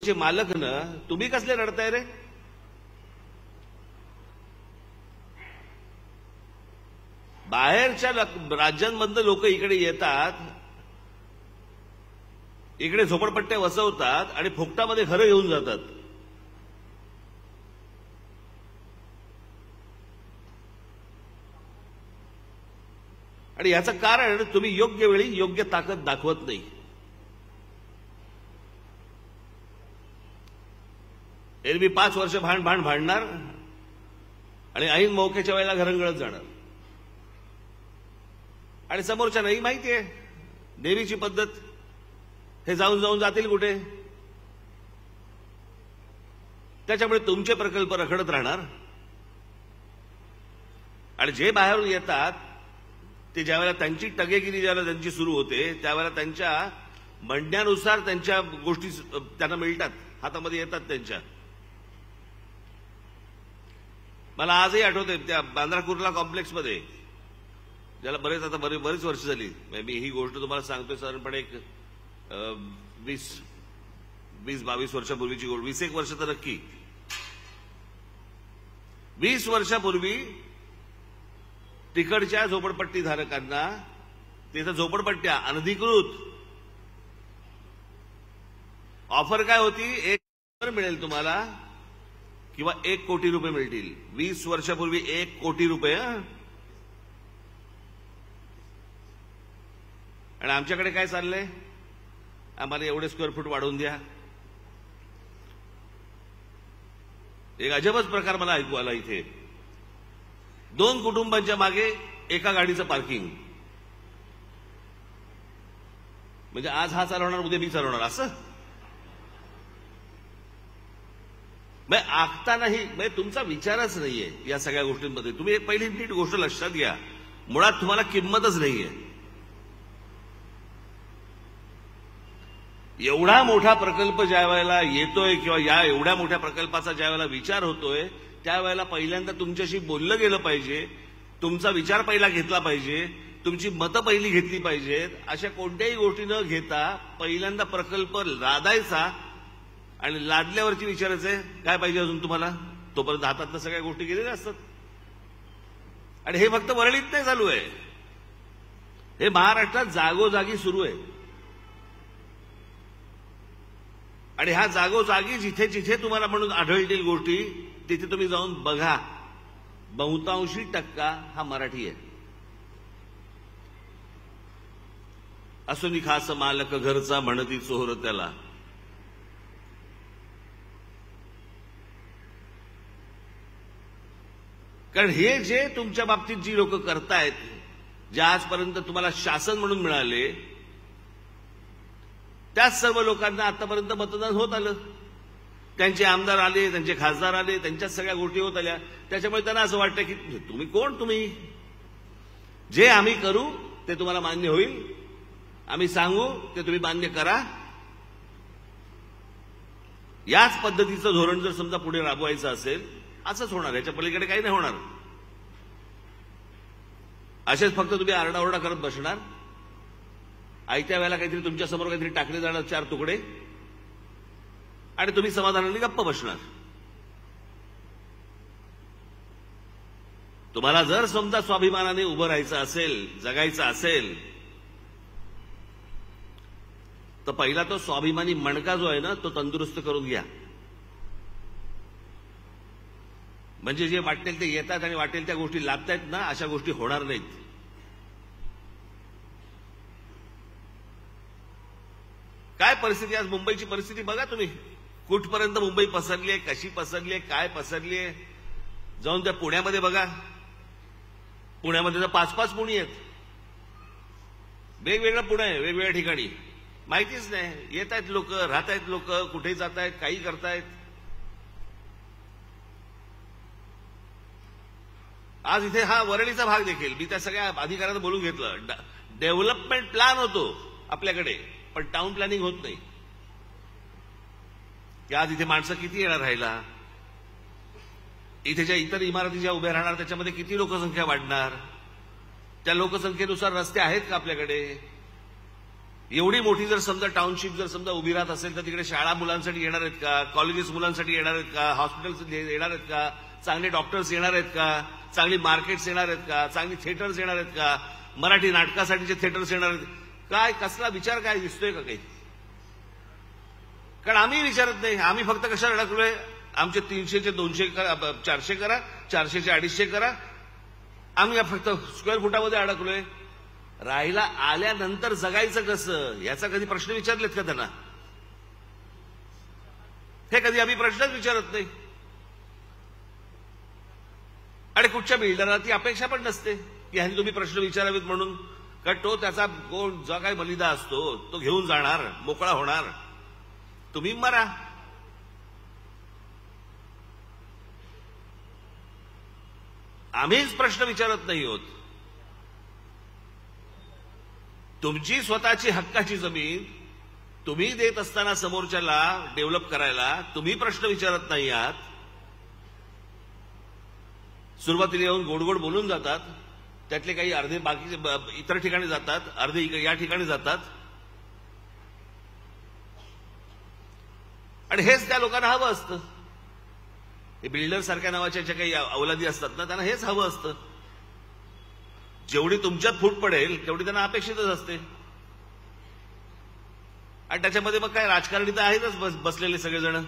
कंपनीचे मालक ना, तुम्ही कसले रडताय रे? बाहेरच्या राज्यांमधले लोक इकडे येतात, इकडे झोपडपट्ट्या वसवतात आणि फुकटामध्ये घरं घेऊन जातात. आणि याचं कारण तुम्ही योग्य वेळी योग्य ताकद दाखवत नाही. एरवी 5 वर्ष भांडणार आणि ऐन मौक्याच्या वेळेला घरंगळत जाणार. आणि समोरच्या नाही माहितीये देवीची पद्धत, हे जाऊन जातील कुठे. त्याच्यामुळे तुमचे प्रकल्प रखडत राहणार. आणि जे बाहेरून येतात ते ज्यावेळेला त्यांची टगेगिरी ज्यावेळेला त्यांची सुरू होते, त्यावेळेला त्यांच्या म्हणण्यानुसार त्यांच्या गोष्टी त्यांना मिळतात, हातामध्ये येतात त्यांच्या. मला आजही आठवते त्या बांद्रा कुर्ला कॉम्प्लेक्समध्ये, ज्याला बरीच वर्ष झाली, मी ही गोष्ट तुम्हाला सांगतोय साधारणपणे एक 20-22 वर्षापूर्वीची गोष्ट, 21 वर्ष तर नक्की. 20 वर्षापूर्वी तिकडच्या झोपडपट्टी धारकांना तिथं झोपडपट्ट्या अनधिकृत ऑफर काय होती, 1 घर मिळेल तुम्हाला किंवा 1 कोटी रुपये मिळतील. 20 वर्षापूर्वी 1 कोटी रुपये. आणि आमच्याकडे काय चाललंय, आम्हाला एवढे स्क्वेअर फूट वाढवून द्या. एक अजबच प्रकार मला ऐकू आला इथे. 2 कुटुंबांच्या मागे एका गाडीचं पार्किंग. म्हणजे आज हा चालवणार, उद्या मी चालवणार असं. आखता नाही, तुमचा विचारच नाहीये या सगळ्या गोष्टींमध्ये. तुम्ही एक पहिली नीट गोष्ट लक्षात घ्या, मुळात तुम्हाला किंमतच नाहीये. एवढा मोठा प्रकल्प ज्या वेळेला येतोय किंवा या एवढ्या मोठ्या प्रकल्पाचा ज्या वेळेला विचार होतोय, त्यावेळेला पहिल्यांदा तुमच्याशी बोललं गेलं पाहिजे, तुमचा विचार पहिला घेतला पाहिजे, तुमची मतं पहिली घेतली पाहिजेत. अशा कोणत्याही गोष्टी न घेता पहिल्यांदा प्रकल्प लादायचा आणि लादल्यावरची विचारायचंय काय पाहिजे अजून तुम्हाला. तोपर्यंत हातातल्या सगळ्या गोष्टी गेलेल्या असतात. आणि हे फक्त वरळीत नाही चालू आहे, हे महाराष्ट्रात जागोजागी सुरू आहे. आणि ह्या जागोजागी जिथे जिथे तुम्हाला म्हणून आढळतील गोष्टी, तिथे तुम्ही जाऊन बघा, बहुतांशी टक्का हा मराठी आहे. असुनी खास मालक घरचा म्हणती चोर त्याला. कारण हे जे तुमच्या बाबतीत जी लोक करतायत, जे आजपर्यंत तुम्हाला शासन म्हणून मिळाले, त्याच सर्व लोकांना आतापर्यंत मतदान होत आलं. त्यांचे आमदार आले, त्यांचे खासदार आले, त्यांच्याच सगळ्या गोष्टी होत आल्या. त्याच्यामुळे त्यांना असं वाटतं की तुम्ही कोण, तुम्ही जे आम्ही करू ते तुम्हाला मान्य होईल, आम्ही सांगू ते तुम्ही मान्य करा. याच पद्धतीचं धोरण जर समजा पुढे राबवायचं असेल, असंच होणार, याच्या पलीकडे काही नाही होणार. असेच फक्त तुम्ही आरडाओरडा करत बसणार. आयत्या वेळेला काहीतरी तुमच्या समोर काहीतरी टाकले जाणार 4 तुकडे, आणि तुम्ही समाधानाने गप्प बसणार. तुम्हाला जर समजा स्वाभिमानाने उभं राहायचं असेल, जगायचं असेल, तर पहिला तो स्वाभिमानी मणका जो आहे ना, तो तंदुरुस्त करून घ्या. म्हणजे जे वाटेल ते येतात आणि वाटेल त्या गोष्टी लादतायत ना, अशा गोष्टी होणार नाहीत. काय परिस्थिती, आज मुंबईची परिस्थिती बघा तुम्ही, कुठपर्यंत मुंबई पसरली आहे, कशी पसरली आहे, काय पसरली आहे. जाऊन त्या पुण्यामध्ये बघा, पुण्यामध्ये तर 5-5 पुणी आहेत. वेगवेगळं पुणे आहे, वेगवेगळ्या ठिकाणी माहितीच नाही. येत आहेत लोक, राहत आहेत लोक, कुठे जात आहेत, काही करतायत. आज इथे हा वरळीचा भाग देखील मी त्या सगळ्या अधिकाऱ्यांना बोलून घेतलं. डेव्हलपमेंट प्लॅन होतो आपल्याकडे, पण टाउन प्लॅनिंग होत नाही. की आज इथे माणसं किती येणार राहायला, इथे ज्या इतर इमारती ज्या उभ्या राहणार त्याच्यामध्ये किती लोकसंख्या वाढणार, त्या लोकसंख्येनुसार रस्ते आहेत का आपल्याकडे. एवढी मोठी जर समजा टाउनशिप जर समजा उभी राहत असेल तर तिकडे शाळा मुलांसाठी येणार आहेत का, कॉलेजेस मुलांसाठी येणार आहेत का, हॉस्पिटल्स येणार आहेत का, चांगले डॉक्टर्स येणार आहेत का, चांगली मार्केट्स येणार आहेत का, चांगली थिएटर्स येणार आहेत का, मराठी नाटकासाठीचे थिएटर्स येणार आहेत, काय कसला विचार काय दिसतोय का काही? कारण आम्ही विचारत नाही. आम्ही फक्त कशाला अडकलोय, आमचे 300चे 200 करा, 400 करा, 400चे 250 करा. आम्ही फक्त स्क्वेअर फुटामध्ये अडकलोय. राहायला आल्यानंतर जगायचं कसं याचा कधी प्रश्न विचारलेत का त्यांना? हे कधी आम्ही प्रश्नच विचारत नाही. आणि कुठच्या बिल्डरला ती अपेक्षा पण नसते की ह्यांनी तुम्ही प्रश्न विचारावेत म्हणून. कारण तो त्याचा कोण जो काही मलिदा असतो तो घेऊन जाणार, मोकळा होणार, तुम्ही मरा. आम्हीच प्रश्न विचारत नाही आहोत. तुमची स्वतःची हक्काची जमीन तुम्ही देत असताना समोरच्याला डेव्हलप करायला तुम्ही प्रश्न विचारत नाही आहात. सुरुवातीला येऊन गोडगोड बोलून जातात, त्यातले काही अर्धे बाकी इतर ठिकाणी जातात, अर्धे या ठिकाणी जातात. आणि हेच त्या लोकांना हवं असतं. हे बिल्डर सारख्या नावाच्या ज्या काही अवलादी असतात ना, त्यांना हेच हवं असतं. जेवढी तुमच्यात फूट पडेल तेवढी त्यांना अपेक्षितच असते. आणि त्याच्यामध्ये मग काय राजकारणी तर आहेतच बसलेले सगळेजण.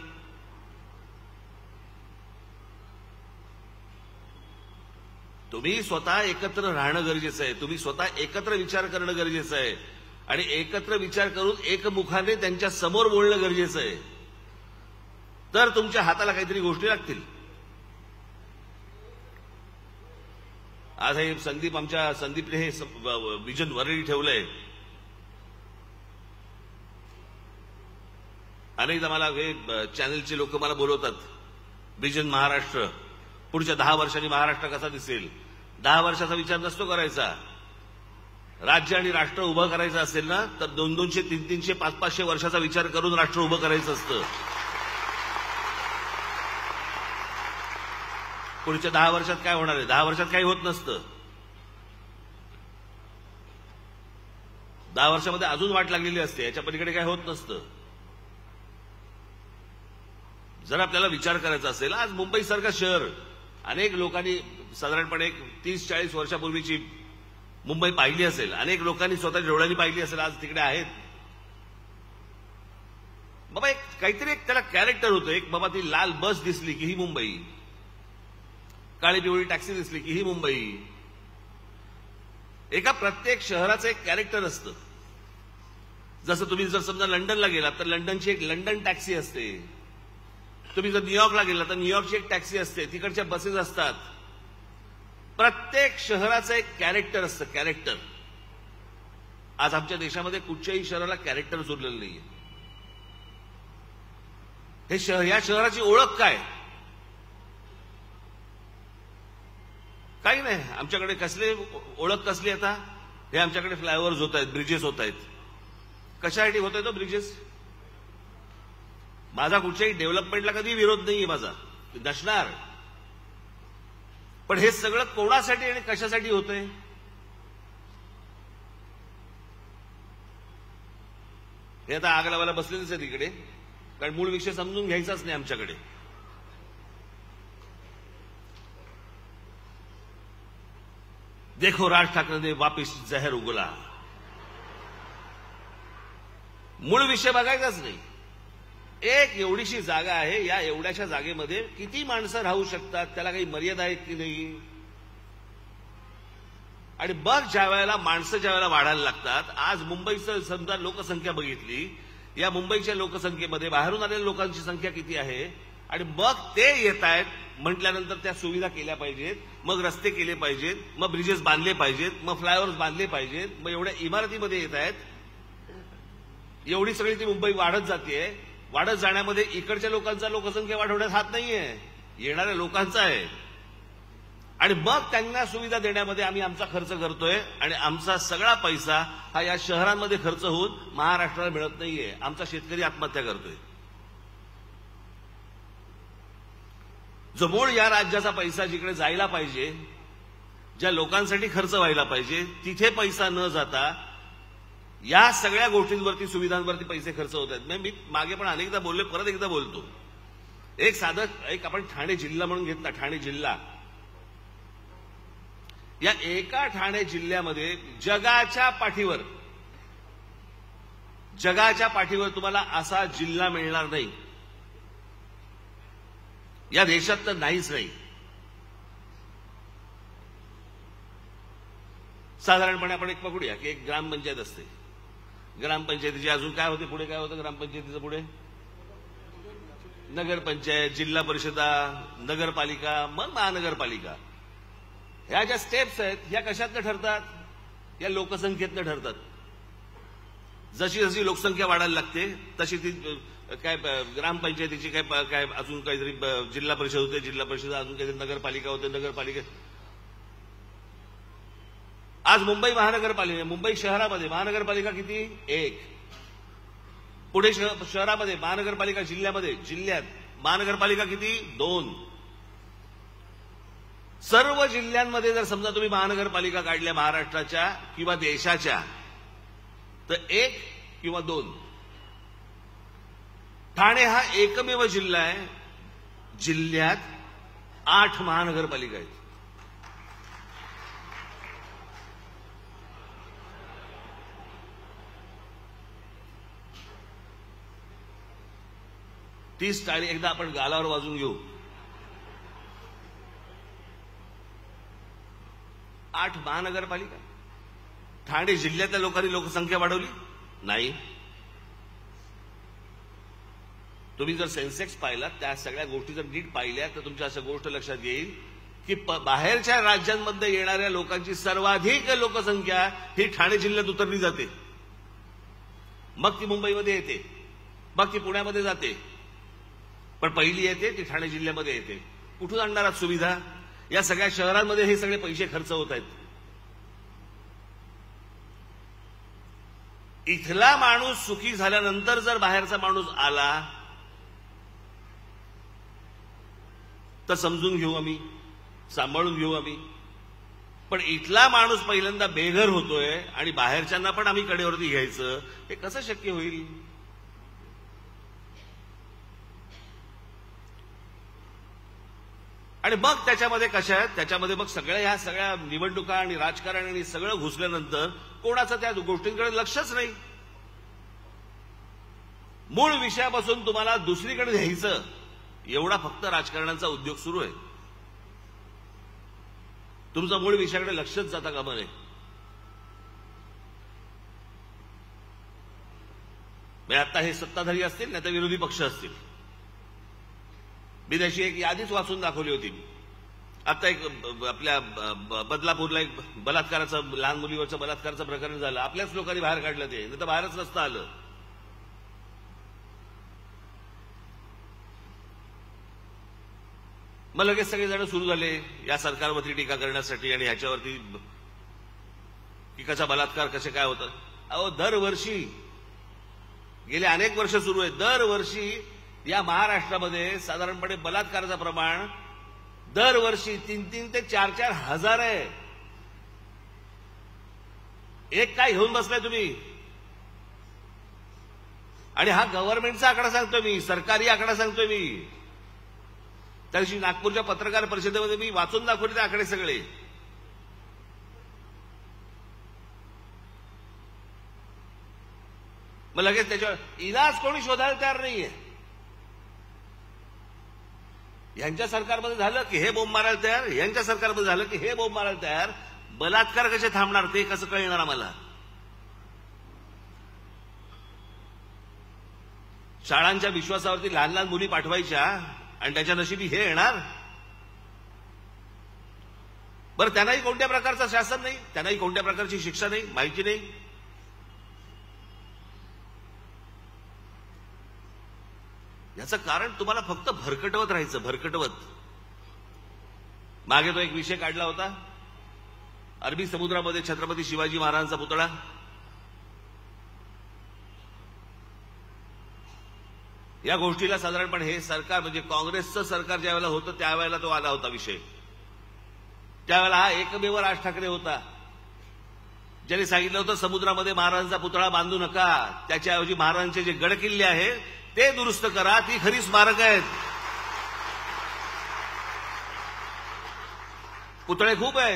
तुम्ही स्वतः एकत्र राहणं गरजेचं आहे. तुम्ही स्वतः एकत्र विचार करणं गरजेचं आहे. आणि एकत्र विचार करून एकमुखाने त्यांच्या समोर बोलणं गरजेचं आहे. तर तुमच्या हाताला काहीतरी गोष्टी लागतील. आज हे संदीपने हे विजन वरळी ठेवलंय. अनेकदा मला हे चॅनलचे लोक मला बोलवतात, विजन महाराष्ट्र, पुढच्या 10 वर्षांनी महाराष्ट्र कसा दिसेल. 10 वर्षाचा विचार नसतो करायचा. राज्य आणि राष्ट्र उभं करायचं असेल ना तर 200, 300, 500 वर्षाचा विचार करून राष्ट्र उभं करायचं असतं. पुढच्या 10 वर्षात काय होणार आहे? 10 वर्षात काही होत नसतं. 10 वर्षामध्ये अजून वाट लागलेली असते, याच्या पलीकडे काय होत नसतं. जर आपल्याला विचार करायचा असेल, आज मुंबईसारखं शहर अनेक लोकांनी साधारणपणे 30-40 वर्षापूर्वीची मुंबई पाहिली असेल, अनेक लोकांनी स्वतःच्या डोळ्यांनी पाहिली असेल, आज तिकडे आहेत. बाबा एक काहीतरी एक त्याला कॅरेक्टर होतं. एक बाबा ती लाल बस दिसली की ही मुंबई, काळी पिवळी टॅक्सी दिसली की ही मुंबई. एका प्रत्येक शहराचं एक कॅरेक्टर असतं. जसं तुम्ही जर समजा लंडनला गेलात तर लंडनची एक लंडन टॅक्सी असते. तुम्ही जर न्यूयॉर्कला गेलात तर न्यूयॉर्कची एक टॅक्सी असते, तिकडच्या बसेस असतात. प्रत्येक शहराचं एक कॅरेक्टर असतं, कॅरेक्टर. आज आमच्या देशामध्ये कुठच्याही शहराला कॅरेक्टर उरलेलं नाहीये. हे शहर, या शहराची ओळख काय? काही नाही. आमच्याकडे कसले ओळख कसली आता? हे आमच्याकडे फ्लायओव्हर्स होत आहेत, ब्रिजेस होत आहेत. कशासाठी होत आहेत ब्रिजेस? माझा कुठच्याही डेव्हलपमेंटला कधी विरोध नाहीये माझा, नसणार. पण हे सगळं कोणासाठी आणि कशासाठी होतंय? हे आता आग लावायला बसलेलेच आहे तिकडे. कारण मूळ विषय समजून घ्यायचाच नाही आमच्याकडे. देखो राज ठाकरे ने वापिस जहर उगला. मूळ विषय बघायचाच नाही. एक एवढीशी जागा आहे, या एवढ्याशा जागेमध्ये किती माणसं राहू शकतात, त्याला काही मर्यादा आहेत की नाही? आणि मग ज्या वेळेला माणसं ज्या वेळेला वाढायला लागतात, आज मुंबईचं समजा लोकसंख्या बघितली, या मुंबईच्या लोकसंख्येमध्ये बाहेरून आलेल्या लोकांची संख्या किती आहे, आणि मग ते येत आहेत म्हटल्यानंतर त्या सुविधा केल्या पाहिजेत, मग रस्ते केले पाहिजेत, मग ब्रिजेस बांधले पाहिजेत, मग फ्लायओव्हर्स बांधले पाहिजेत, मग एवढ्या इमारतीमध्ये येत आहेत. एवढी सगळी ती मुंबई वाढत जाते. वाढत जाण्यामध्ये इकडच्या लोकांचा लोकसंख्या वाढवण्यात हात नाहीये, येणाऱ्या लोकांचा आहे. आणि मग त्यांना सुविधा देण्यामध्ये आम्ही आमचा खर्च करतोय. आणि आमचा सगळा पैसा हा या शहरांमध्ये खर्च होऊन महाराष्ट्राला मिळत नाहीये. आमचा शेतकरी आत्महत्या करतोय. जो मूळ या राज्याचा पैसा जिकडे जायला पाहिजे, ज्या लोकांसाठी खर्च व्हायला पाहिजे, तिथे पैसा न जाता या सगळ्या गोष्टींवरती, सुविधांवरती पैसे खर्च होत आहेत. मी मागे पण अनेकदा बोलले, परत एकदा बोलतो. एक आपण ठाणे जिल्हा म्हणून घेतला. ठाणे जिल्हा, या एका ठाणे जिल्ह्यामध्ये जगाच्या पाठीवर तुम्हाला असा जिल्हा मिळणार नाही. या देशात तर नाहीच नाही. साधारणपणे आपण एक पकडूया की एक ग्रामपंचायत असते. ग्रामपंचायतीची अजून काय होते, पुढे काय होतं ग्रामपंचायतीचं पुढे? नगरपंचायत, जिल्हा परिषदा, नगरपालिका, मग महानगरपालिका. ह्या ज्या स्टेप्स आहेत ह्या कशातनं ठरतात? या लोकसंख्येतनं ठरतात. जशी जशी लोकसंख्या वाढायला लागते तशी ती काय ग्रामपंचायतीची काय अजून काहीतरी जिल्हा परिषद होते, जिल्हा परिषद अजून काहीतरी नगरपालिका होते, नगरपालिका. आज मुंबई महानगरपालिका, मुंबई शहरामध्ये महानगरपालिका किती? 1. पुणे शहरामध्ये महानगरपालिका, जिल्ह्यात महानगरपालिका किती? 2. सर्व जिल्ह्यांमध्ये जर समजा तुम्ही महानगरपालिका काढल्या महाराष्ट्राच्या किंवा देशाच्या, तर 1 किंवा 2. ठाणे हा एकमेव जिल्हा आहे जिल्ह्यात 8 महानगरपालिका आहेत. तीच टाळी एकदा आपण गालावर वाजून घेऊ. 8 महानगरपालिका. ठाणे जिल्ह्यातल्या लोकांनी लोकसंख्या वाढवली नाही. तुम्ही जर सेन्सेक्स पाहिला, त्या सगळ्या गोष्टी जर नीट पाहिल्या तर तुमच्या अशा गोष्ट लक्षात येईल की बाहेरच्या राज्यांमध्ये येणाऱ्या लोकांची सर्वाधिक लोकसंख्या ही ठाणे जिल्ह्यात उतरली जाते. मग ती मुंबईमध्ये येते, मग ती पुण्यामध्ये जाते, पण पहिली येते ती ठाणे जिल्ह्यामध्ये येते. कुठून आणणार आहात सुविधा? या सगळ्या शहरांमध्ये हे सगळे पैसे खर्च होत आहेत. इथला माणूस सुखी झाल्यानंतर जर बाहेरचा माणूस आला तर समजून घेऊ आम्ही, सांभाळून घेऊ आम्ही. पण इथला माणूस पहिल्यांदा बेघर होतोय आणि बाहेरच्यांना पण आम्ही कडेवरती घ्यायचं, हे कसं शक्य होईल? आणि मग त्याच्यामध्ये कशा आहेत, त्याच्यामध्ये मग ह्या सगळ्या निवडणुका आणि राजकारण आणि सगळं घुसल्यानंतर कोणाचं त्या गोष्टींकडे लक्षच नाही. मूळ विषयापासून तुम्हाला दुसरीकडे न्यायचं एवढा फक्त राजकारणाचा उद्योग सुरू आहे. तुमचं मूळ विषयाकडे लक्षच जाता कामा नये. आता हे सत्ताधारी असतील नाही तर विरोधी पक्ष असतील. मी त्याची एक यादीच वाचून दाखवली होती. आता एक आपल्या बदलापूरला एक बलात्काराचं, लहान मुलीवरचं बलात्काराचं प्रकरण झालं. आपल्याच लोकांनी बाहेर काढलं ते, नाही तर बाहेरच नसतं आलं. मग लगेच सगळेजण सुरू झाले या सरकारवरती टीका करण्यासाठी आणि ह्याच्यावरती की कसा बलात्कार कसे काय होतं. अहो, दरवर्षी गेले अनेक वर्ष सुरू आहे. दरवर्षी या महाराष्ट्रामध्ये साधारणपणे बलात्काराचं प्रमाण दरवर्षी 3-3 ते 4-4 हजार आहे. एक काय घेऊन बसलाय तुम्ही? आणि हा गव्हर्नमेंटचा आकडा सांगतोय मी, सरकारी आकडा सांगतोय मी. त्या दिवशी नागपूरच्या पत्रकार परिषदेमध्ये मी वाचून दाखवले ते आकडे सगळे. मग लगेच त्याच्यावर इलाज कोणी शोधायला तयार नाहीये. यांच्या सरकारमध्ये झालं की हे बोंब मारायला तयार, यांच्या सरकारमध्ये झालं की हे बोंब मारायला तयार. बलात्कार कसे थांबणार ते कसं कळणार आम्हाला? शाळांच्या विश्वासावरती लहान लहान मुली पाठवायच्या आणि त्याच्या नशिबी हे येणार. बरं, त्यांनाही कोणत्या प्रकारचं शासन नाही, त्यांनाही कोणत्या प्रकारची शिक्षा नाही, माहिती नाही. याचं कारण तुम्हाला फक्त भरकटवत राहायचं, भरकटवत. मागे तो एक विषय काढला होता, अरबी समुद्रामध्ये छत्रपती शिवाजी महाराजांचा पुतळा. या गोष्टीला साधारणपणे हे सरकार म्हणजे काँग्रेसचं सरकार ज्यावेळेला होतं त्यावेळेला तो आला होता विषय. त्यावेळेला हा एकमेव राज ठाकरे होता ज्यांनी सांगितलं होतं समुद्रामध्ये महाराजांचा पुतळा बांधू नका, त्याच्याऐवजी महाराजांचे जे गडकिल्ले आहेत ते दुरुस्त करा, ती खरी स्मारक आहेत. पुतळे खूप आहेत.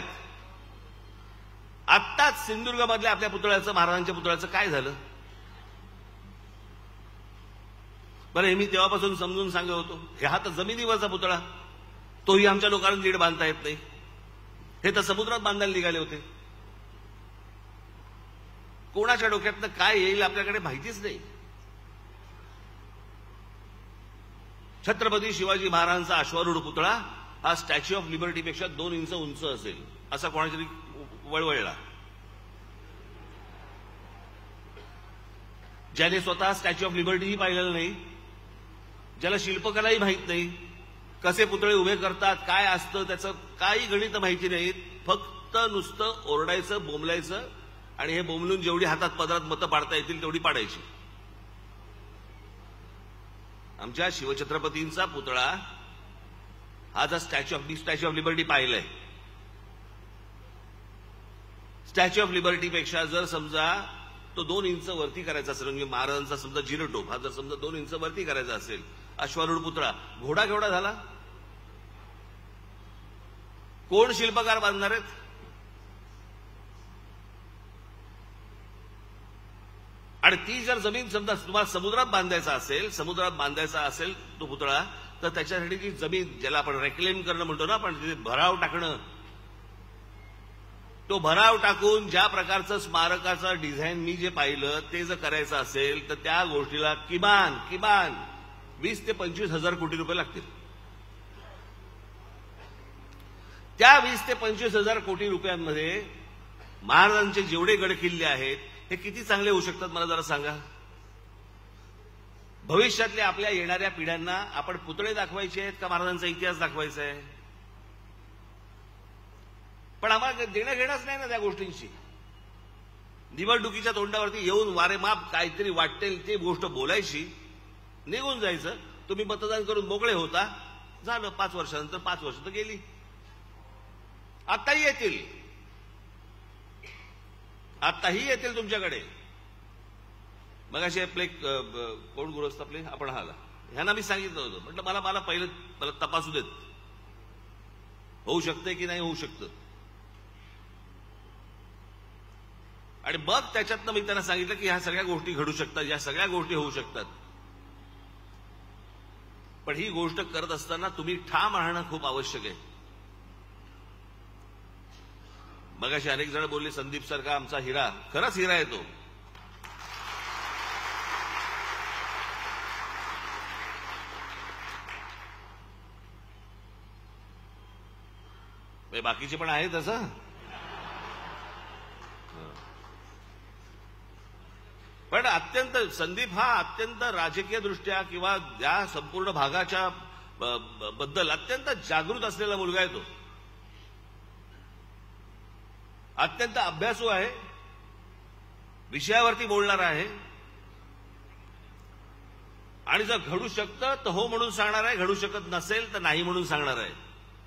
आत्ताच सिंधुदुर्गमधल्या आपल्या पुतळ्याचं, महाराजांच्या पुतळ्याचं काय झालं बरं? हे मी तेव्हापासून समजून सांगत होतो. हा तर जमिनीवरचा पुतळा, तोही आमच्या लोकांना नीट बांधता येत नाही. हे तर समुद्रात बांधायला निघाले होते. कोणाच्या डोक्यातनं काय येईल आपल्याकडे माहितीच नाही. छत्रपती शिवाजी महाराजांचा अश्वारूढ पुतळा हा स्टॅच्यू ऑफ लिबर्टीपेक्षा 2 इंच उंच असेल असा कोणातरी वळवळला. ज्याने स्वतः स्टॅच्यू ऑफ लिबर्टीही पाहिलेलं नाही, ज्याला शिल्पकलाही माहीत नाही, कसे पुतळे उभे करतात, काय असतं त्याचं काही गणित माहिती नाहीत, फक्त नुसतं ओरडायचं, बोंबलायचं आणि हे बोंबलून जेवढी हातात पदरात मतं पाडता येतील तेवढी पाडायची. आमच्या शिवछत्रपतींचा पुतळा हा जर स्टॅच्यू ऑफ लिबर्टी पाहिलंय, स्टॅच्यू ऑफ लिबर्टीपेक्षा जर समजा तो 2 इंच वरती करायचा असेल, म्हणजे महाराजांचा समजा जिरोटोप हा जर समजा 2 इंच वरती करायचा असेल, अश्वारूढ पुतळा, घोडा केवढा झाला? कोण शिल्पकार बांधणार आहेत? आणि ती जर जमीन समजा तुम्हाला समुद्रात बांधायचा असेल तो पुतळा, तर त्याच्यासाठी ती जमीन ज्याला आपण रेक्लेम करणं म्हणतो ना आपण, तिथे भराव टाकणं, तो भराव टाकून ज्या प्रकारचं स्मारकाचं डिझाईन मी जे पाहिलं ते जर करायचं असेल तर त्या गोष्टीला किमान 20 ते 25 हजार कोटी रुपये लागतील. त्या 20 ते 25 हजार कोटी रुपयांमध्ये महाराजांचे जेवढे गडकिल्ले आहेत हे किती चांगले होऊ शकतात मला जरा सांगा. भविष्यातल्या आपल्या येणाऱ्या पिढ्यांना आपण पुतळे दाखवायचे आहेत का महाराजांचा इतिहास दाखवायचा आहे? पण आम्हाला देणं घेणंच नाही ना त्या गोष्टींची. निवडणुकीच्या तोंडावरती येऊन वारेमाप काहीतरी वाटेल ते गोष्ट बोलायची, निघून जायचं. तुम्ही मतदान करून मोकळे होता, झालं. 5 वर्षानंतर 5 वर्ष तर गेली. आताही येतील तुमच्याकडे. मग असे आपले कोण गृहस्थ आपले आपण ह्यांना मी सांगितलं होतं, म्हटलं मला पहिलं तपासू देत, होऊ शकतंय की नाही होऊ शकतं. आणि मग त्याच्यातनं मी त्यांना सांगितलं की ह्या सगळ्या गोष्टी घडू शकतात, या सगळ्या गोष्टी होऊ शकतात. पण ही गोष्ट करत असताना तुम्ही ठाम राहणं खूप आवश्यक आहे. मग असे अनेक जण बोलले संदीप सारखा आमचा हिरा, खरंच हिरा आहे तो. बाकीचे पण आहेत असं. पण संदीप हा अत्यंत राजकीय दृष्ट्या किंवा या संपूर्ण भागाच्या बद्दल अत्यंत जागृत असलेला मुलगा आहे तो. अत्यंत अभ्यासू आहे, विषयावरती बोलणारा आहे. आणि जर घडू शकतं तर हो म्हणून सांगणार आहे, घडू शकत नसेल तर नाही म्हणून सांगणार आहे.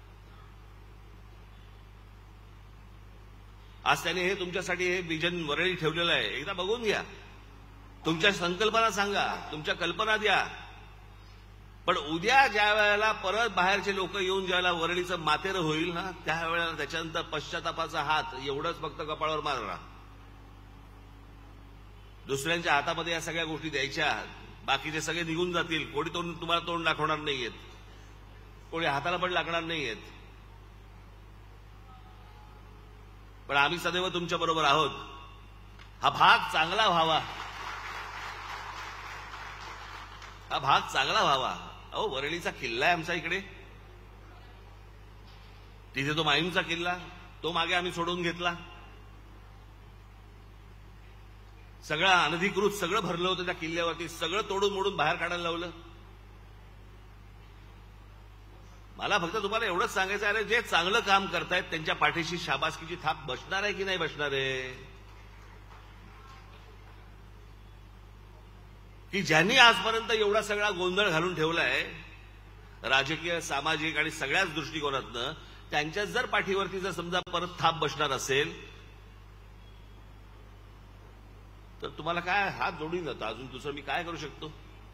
आज त्याने हे तुमच्यासाठी हे विजन वरळी ठेवलेलं आहे. एकदा बघून घ्या, तुमच्या संकल्पना सांगा, तुमच्या कल्पना द्या. पण उद्या ज्या वेळेला परत बाहेरचे लोक येऊन ज्यावेळेला वरळीचं मातेरं होईल ना, त्यावेळेला त्याच्यानंतर पश्चातापाचा हात एवढंच फक्त कपाळावर मारणार. दुसऱ्यांच्या हातामध्ये या सगळ्या गोष्टी द्यायच्या, बाकीचे सगळे निघून जातील. कोणी तुम्हाला तोंड दाखवणार नाहीयेत, कोणी हाताला पण लागणार नाहीयेत. पण आम्ही सदैव तुमच्या बरोबर आहोत. हा भाग चांगला व्हावा, हा भाग चांगला व्हावा. अहो, वरळीचा किल्ला आहे आमचा इकडे, तिथे तो माहीमचा किल्ला, तो मागे आम्ही सोडून घेतला. सगळं अनधिकृत सगळं भरलं होतं त्या किल्ल्यावरती, सगळं तोडून मोडून बाहेर काढायला लावलं. मला फक्त तुम्हाला एवढंच सांगायचं आहे, जे चांगलं काम करतायत त्यांच्या पाठीशी शाबासकीची थाप बसणार आहे की नाही बसणार आहे? की ज्यांनी आजपर्यंत एवढा सगळा गोंधळ घालून ठेवलाय राजकीय, सामाजिक आणि सगळ्याच दृष्टिकोनातनं, त्यांच्याच जर पाठीवरती जर समजा परत थाप बसणार असेल तर तुम्हाला काय हात जोडून जातं, अजून दुसरं मी काय करू शकतो?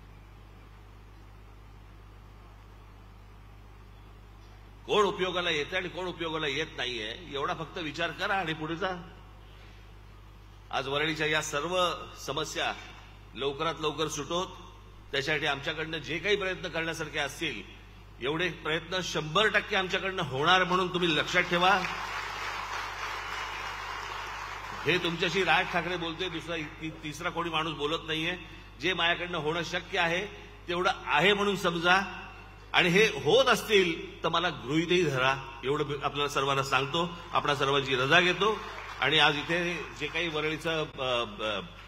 कोण उपयोगाला येतं आणि कोण उपयोगाला येत नाहीये एवढा फक्त विचार करा आणि पुढे जा. आज वरळीच्या या सर्व समस्या लवकरात लवकर सुटोत, त्यासाठी आमच्याकडनं जे काही प्रयत्न करण्यासारखे असतील एवढे प्रयत्न 100% आमच्याकडनं होणार म्हणून तुम्ही लक्षात ठेवा. हे तुमच्याशी राज ठाकरे बोलतोय, दुसरा तिसरा कोणी माणूस बोलत नाहीये. जे माझ्याकडनं होणं शक्य आहे तेवढं आहे म्हणून समजा, आणि हे होत असतील तर मला गृहीतही धरा, एवढं आपल्याला सर्वांना सांगतो. आपणा सर्वांची रजा घेतो आणि आज इथे जे काही वरळीचं